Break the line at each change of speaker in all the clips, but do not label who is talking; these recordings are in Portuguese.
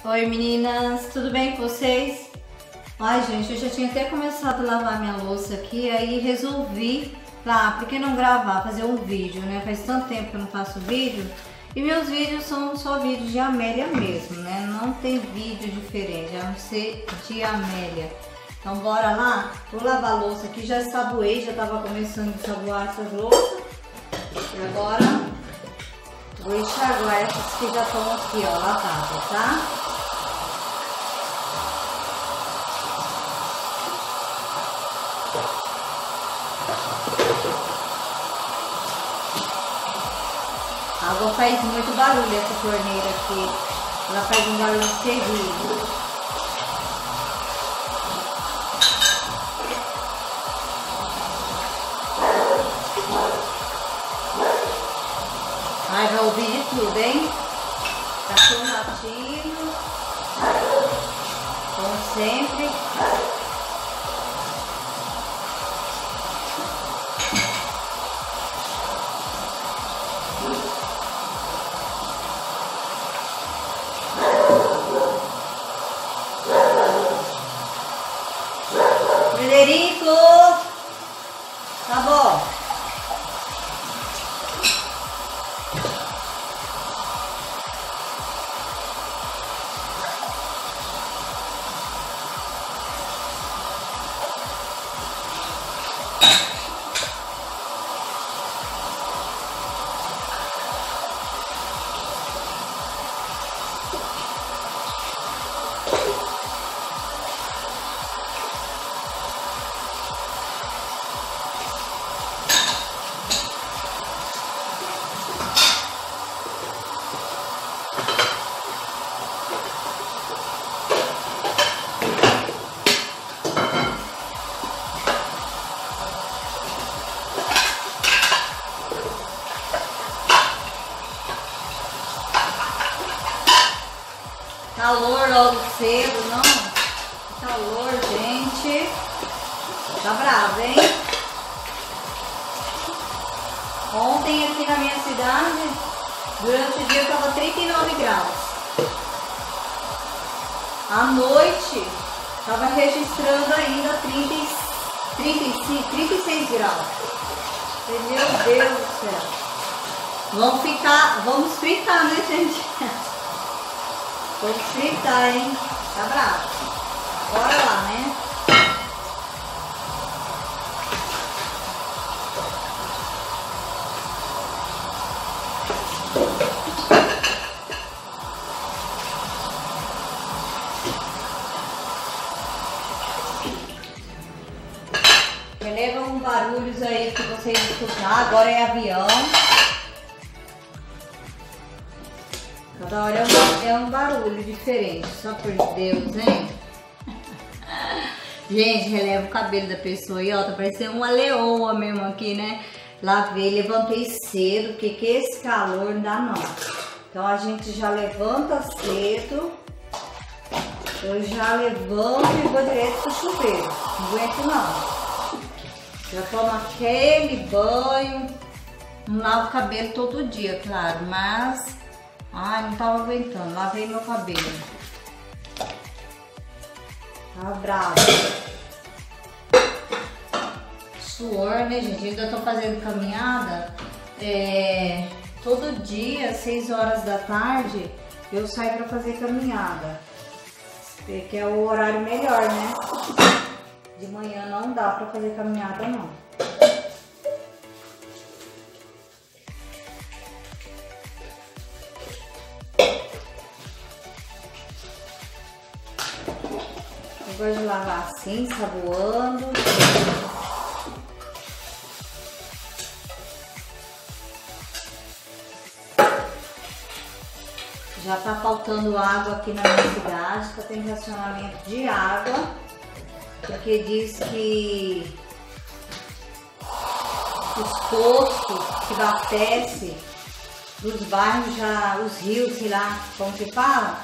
Oi meninas, tudo bem com vocês? Ai gente, eu já tinha até começado a lavar minha louça aqui, aí resolvi, por que não gravar, fazer um vídeo, né? Faz tanto tempo que eu não faço vídeo e meus vídeos são só vídeos de Amélia mesmo, né? Não tem vídeo diferente, a não ser de Amélia. Então bora lá, vou lavar a louça aqui, já ensaboei, já tava começando a ensaboar essas louças. E agora vou enxaguar essas que já estão aqui, ó, lavadas, tá? A água faz muito barulho, essa torneira aqui. Ela faz um barulho terrível. Ai, vai ouvir de tudo, hein? Cachorro latindo. Como sempre. Frederico! Tá bom. Calor logo cedo, não? Calor, gente. Tá bravo, hein? Ontem aqui na minha cidade, durante o dia tava 39 graus. À noite, tava registrando ainda 36 graus. Meu Deus do céu. Vamos fritar, né, gente? Vamos fritar, hein? Tá bravo. Bora lá, né? Releva uns barulhos aí que vocês escutar. Agora é avião. Cada hora é um barulho diferente, só por Deus, hein? Gente, releva o cabelo da pessoa aí, ó, tá parecendo uma leoa mesmo aqui, né? Lavei, levantei cedo, porque que esse calor não dá não. Então a gente já levanta cedo, eu já levanto e vou direto pro chuveiro, não aguento não. Já tomo aquele banho, não lavo o cabelo todo dia, claro, mas... Ai, não tava aguentando, lavei meu cabelo. Tá bravo. Suor, né, gente? Ainda tô fazendo caminhada. Todo dia, 6 horas da tarde, eu saio pra fazer caminhada. Que é o horário melhor, né? De manhã não dá pra fazer caminhada, não. Eu gosto de lavar assim, saboando. Já tá faltando água aqui na minha cidade, tá tendo racionamento de água, porque diz que os poços que abastecem dos bairros, já os rios, sei lá como que fala,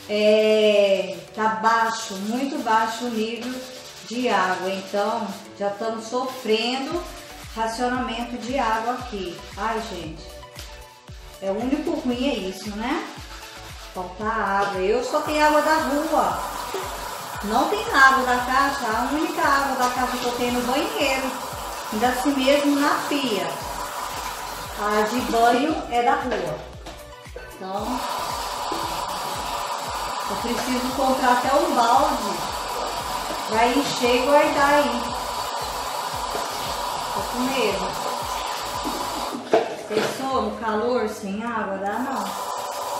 tá baixo, muito baixo o nível de água, então já estamos sofrendo racionamento de água aqui. Ai, gente, o único ruim é isso, né? faltar água. Eu só tenho água da rua. Não tem água da caixa. A única água da caixa que eu tenho no banheiro. Ainda assim mesmo na pia. A de banho é da rua. Então, eu preciso comprar até um balde pra encher e guardar aí. Tô com medo. Pensou no calor sem água? Dá não.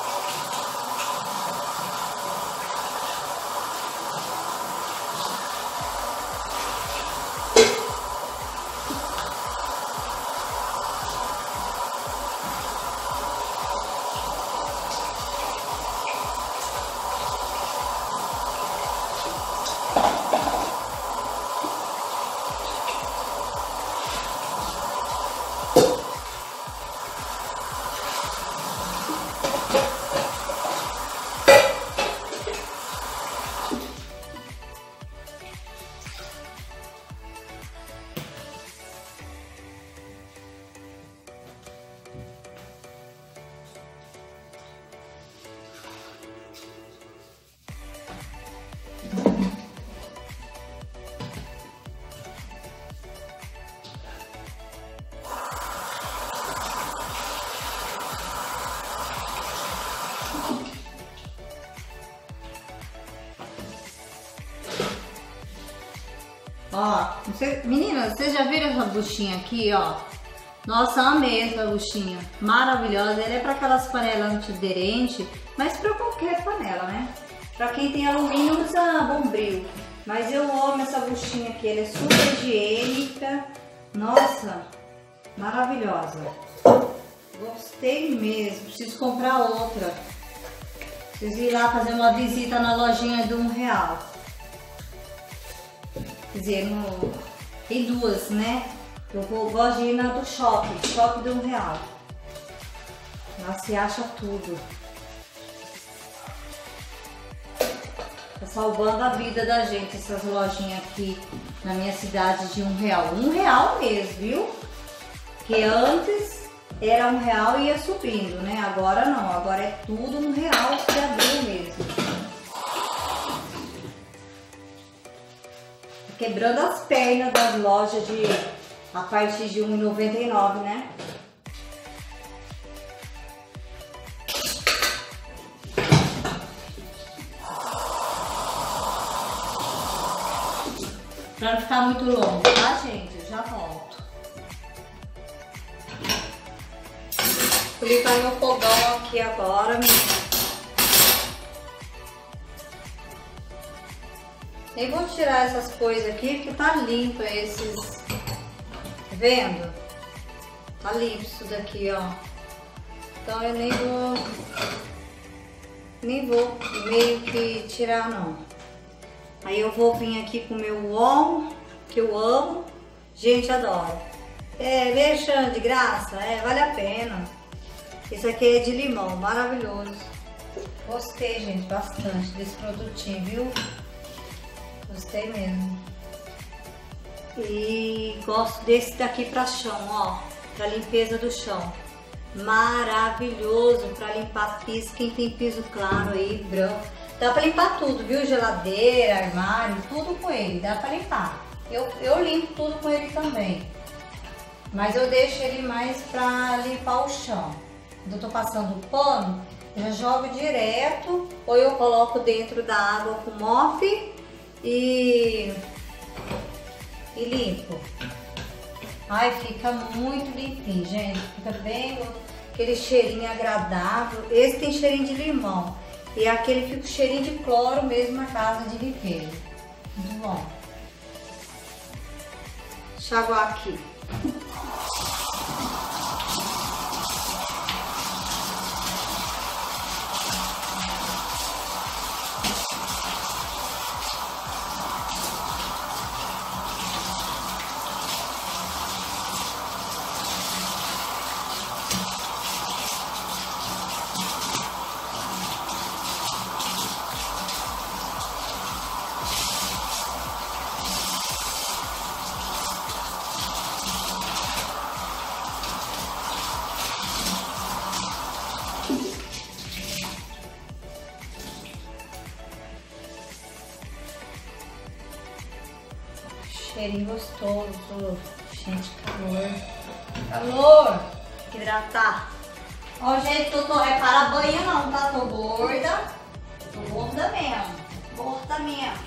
Ó, meninas, vocês já viram essa buchinha aqui, ó? Nossa, amei essa buchinha, maravilhosa. Ela é para aquelas panelas antiaderentes, mas para qualquer panela, né? Para quem tem alumínio usa Bombril, mas eu amo essa buchinha aqui, ela é super higiênica. Nossa, maravilhosa. Gostei mesmo, preciso comprar outra. Preciso ir lá fazer uma visita na lojinha de R$1. Quer dizer, tem duas, né? Eu gosto de ir na do shopping de R$1. Lá se acha tudo. Tá salvando a vida da gente essas lojinhas aqui na minha cidade de R$1. R$1 mesmo, viu? Que antes era R$1 e ia subindo, né? Agora não, agora é tudo R$1 que abriu mesmo. Quebrando as pernas das lojas a partir de R$1,99, né? Pra não ficar muito longo, tá, gente? Eu já volto. Vou ligar meu fogão aqui agora, menina. Nem vou tirar essas coisas aqui, porque tá limpo esses... Tá vendo? Tá limpo isso daqui, ó. Então eu nem vou meio que tirar, não. Aí eu vou vir aqui com o meu ovo, que eu amo. Gente, adoro. É, mexendo de graça, vale a pena. Esse aqui é de limão, maravilhoso. Gostei, gente, bastante desse produtinho, viu? Gostei mesmo. E gosto desse daqui para chão, ó, para limpeza do chão. Maravilhoso para limpar piso, quem tem piso claro aí, branco. Dá para limpar tudo, viu? Geladeira, armário, tudo com ele, dá para limpar. Eu limpo tudo com ele também. Mas eu deixo ele mais para limpar o chão. Quando eu tô passando o pano, eu já jogo direto ou eu coloco dentro da água com mop e limpo. Ai, fica muito limpinho, gente. Fica bem aquele cheirinho agradável. Esse tem cheirinho de limão. E aquele fica o cheirinho de cloro mesmo na casa de limpeza. Muito bom. Deixa eu aguar aqui. cheirinho gostoso. Gente, calor. Calor! Tem que hidratar. Ó, gente, repara a banha não, tá? Tô gorda. Tô gorda mesmo. Gorda mesmo.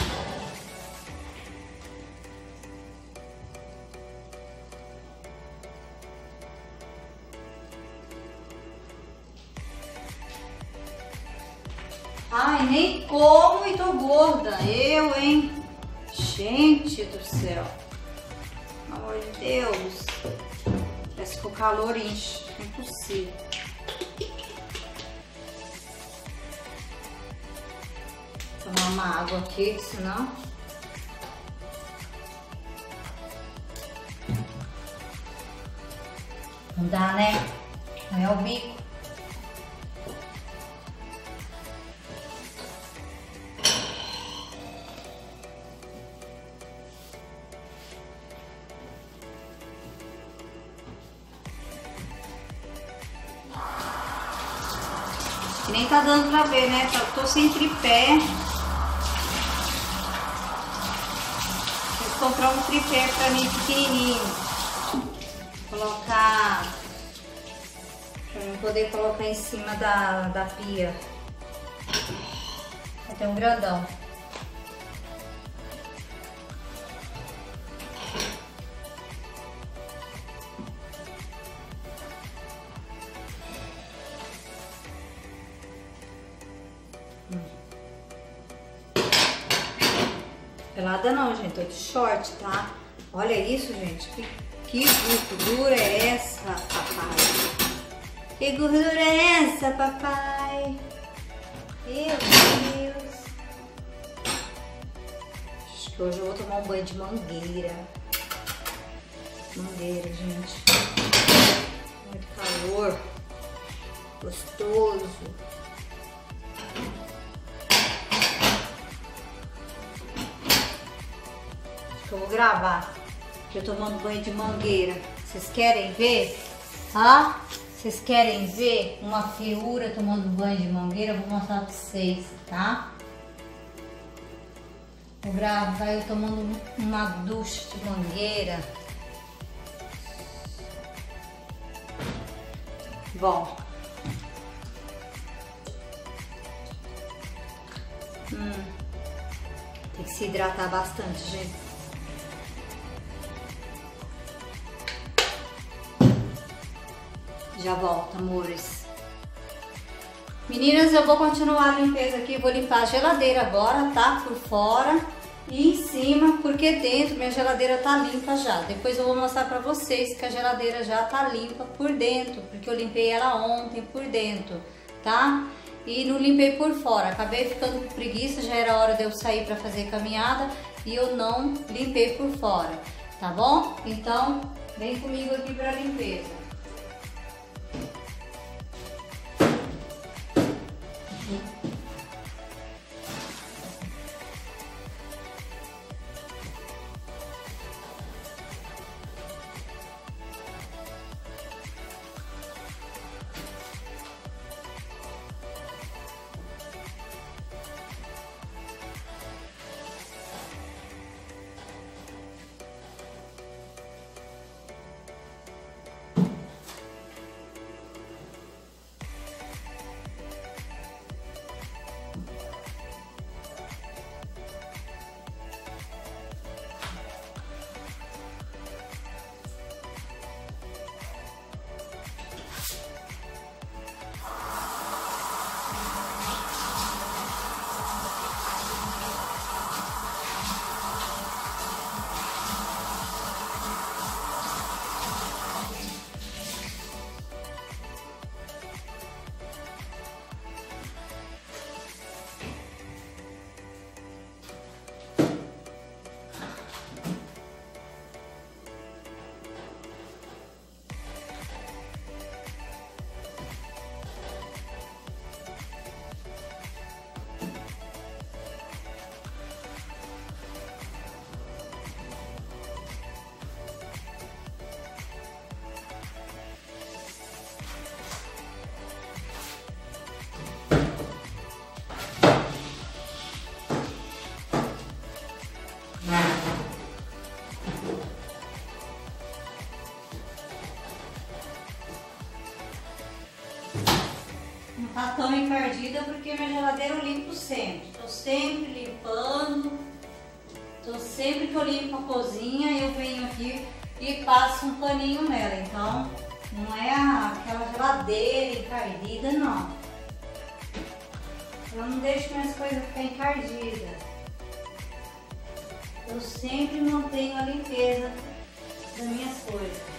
Ai, nem como e tô gorda. Eu, hein? Gente do céu. Pelo amor de Deus. Parece que o calor enche. É impossível. Vou tomar uma água aqui, senão... Não dá, né? Não é o bico. Nem tá dando pra ver, né? Tô sem tripé. Vou comprar um tripé pra mim pequenininho. Colocar... Pra eu poder colocar em cima da pia. Vai ter um grandão. Pelada não, gente, tô de short, tá? Olha isso, gente, que gordura é essa, papai? Que gordura é essa, papai? Meu Deus. Acho que hoje eu vou tomar um banho de mangueira. Mangueira, gente. Muito calor. Gostoso. Eu vou gravar eu tomando banho de mangueira. Vocês querem ver? Ah, vocês querem ver uma figura tomando banho de mangueira? Eu vou mostrar pra vocês, tá? Vou gravar eu tomando uma ducha de mangueira. Bom. Tem que se hidratar bastante, gente. Já volto, amores. Meninas, eu vou continuar a limpeza aqui. Vou limpar a geladeira agora, tá? Por fora e em cima, porque dentro minha geladeira tá limpa já. Depois eu vou mostrar pra vocês que a geladeira já tá limpa por dentro, porque eu limpei ela ontem por dentro, tá? E não limpei por fora. Acabei ficando com preguiça, já era hora de eu sair pra fazer caminhada e eu não limpei por fora, tá bom? Então, vem comigo aqui pra limpeza. tão encardida porque minha geladeira eu limpo sempre. Tô sempre limpando. Sempre que eu limpo a cozinha, eu venho aqui e passo um paninho nela. Então, não é aquela geladeira encardida, não. Eu não deixo minhas coisas ficar encardidas. Eu sempre mantenho a limpeza das minhas coisas.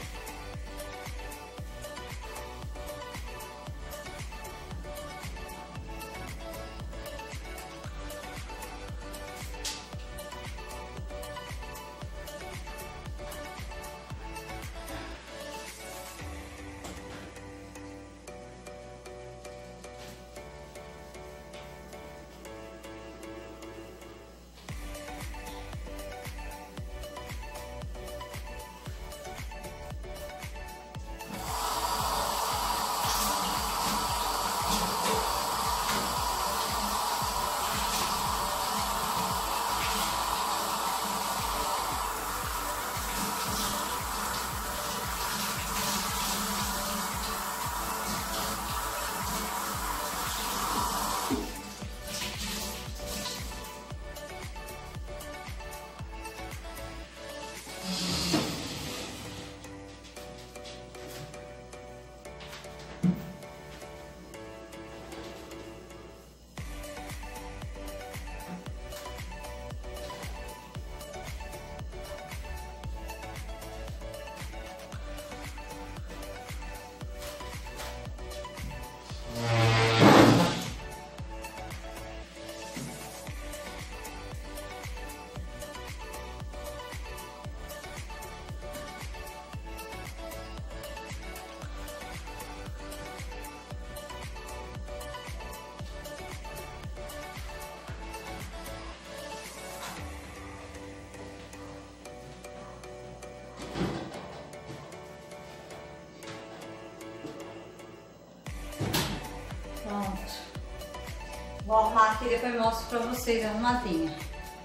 Pronto. Vou arrumar aqui e depois mostro pra vocês arrumadinha.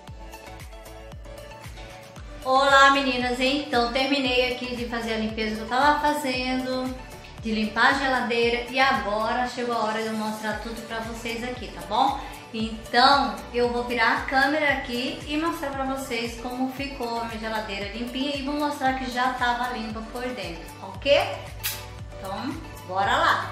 Olá meninas, então terminei aqui de fazer a limpeza que eu tava fazendo, de limpar a geladeira e agora chegou a hora de eu mostrar tudo pra vocês aqui, tá bom? Então eu vou virar a câmera aqui e mostrar pra vocês como ficou a minha geladeira limpinha e vou mostrar que já tava limpa por dentro, ok? Então bora lá!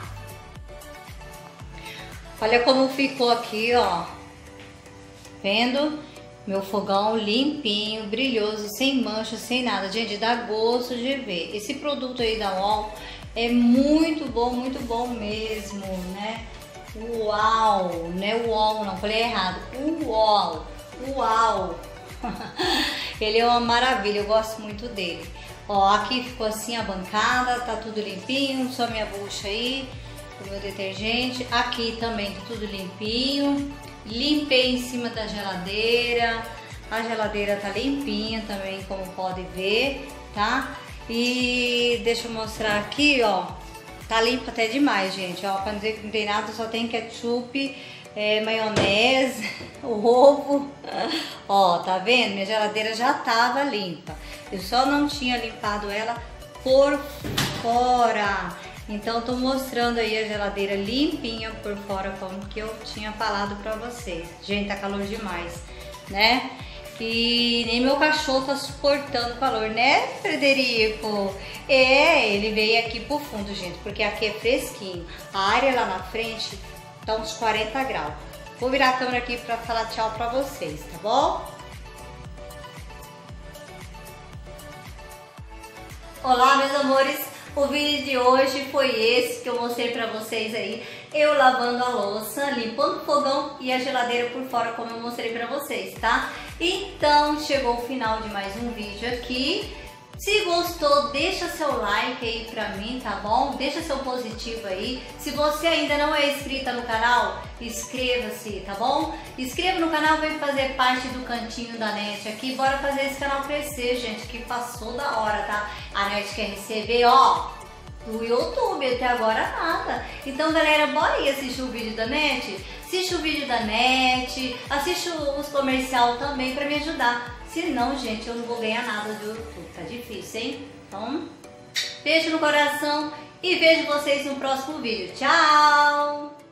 Olha como ficou aqui, ó. Vendo? Meu fogão limpinho, brilhoso, sem mancha, sem nada. Gente, dá gosto de ver. Esse produto aí da UOL é muito bom mesmo, né? Uau, não é UOL não, falei errado. UOL, uau. Ele é uma maravilha, eu gosto muito dele. Ó, aqui ficou assim a bancada, tá tudo limpinho, só minha bucha aí. O meu detergente, aqui também tá tudo limpinho, limpei em cima da geladeira, a geladeira tá limpinha também, como pode ver, tá? E deixa eu mostrar aqui, ó, tá limpo até demais, gente, ó, pra não dizer que não tem nada, só tem ketchup, maionese, ovo, ó, tá vendo? Minha geladeira já tava limpa, eu só não tinha limpado ela por fora. Então tô mostrando aí a geladeira limpinha por fora, como que eu tinha falado pra vocês. Gente, tá calor demais, né? E nem meu cachorro tá suportando o calor, né, Frederico? Ele veio aqui pro fundo, gente, porque aqui é fresquinho. A área lá na frente tá uns 40 graus. Vou virar a câmera aqui pra falar tchau pra vocês, tá bom? Olá, meus amores! O vídeo de hoje foi esse que eu mostrei pra vocês aí, eu lavando a louça, limpando o fogão e a geladeira por fora, como eu mostrei pra vocês, tá? Então, chegou o final de mais um vídeo aqui. Se gostou, deixa seu like aí pra mim, tá bom? Deixa seu positivo aí. Se você ainda não é inscrita no canal, inscreva-se, tá bom? Inscreva no canal, vem fazer parte do Cantinho da NET aqui. Bora fazer esse canal crescer, gente, que passou da hora, tá? A NET quer receber, ó, do YouTube, até agora nada. Então, galera, bora aí assistir o vídeo da NET? Assiste o vídeo da NET, assiste os comercial também pra me ajudar. Senão, gente, eu não vou ganhar nada do YouTube. Tá difícil, hein? Então, beijo no coração e vejo vocês no próximo vídeo. Tchau!